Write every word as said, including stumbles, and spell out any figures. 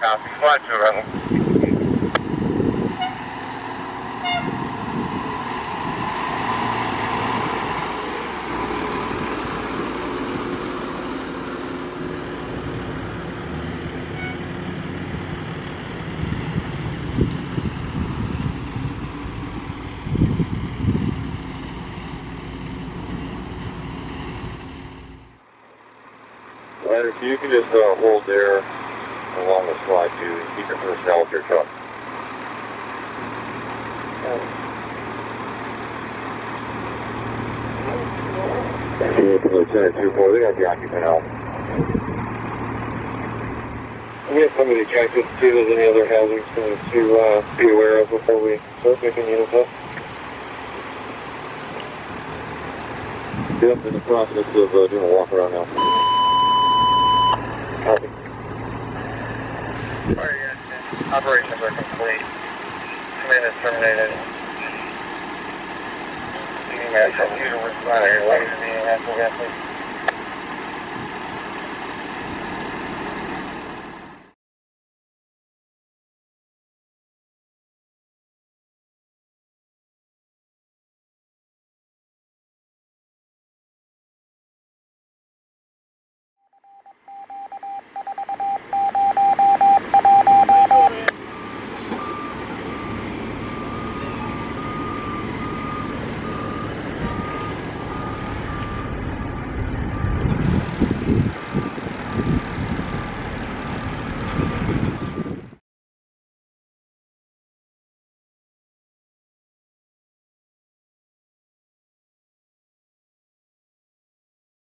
Copy. Flight to arrival. If you can just uh, hold there along the slide too, and keep your personnel with your truck. Lieutenant two four, they got the occupant out. We have somebody check to see if there's any other hazards to uh, be aware of before we start making units up. Yep, in the process of uh, doing a walk around now. Copy. Alright, yes, operations are complete. Command is terminated. Leaving that computer with out of here. Ladies and gentlemen, natural gas, please.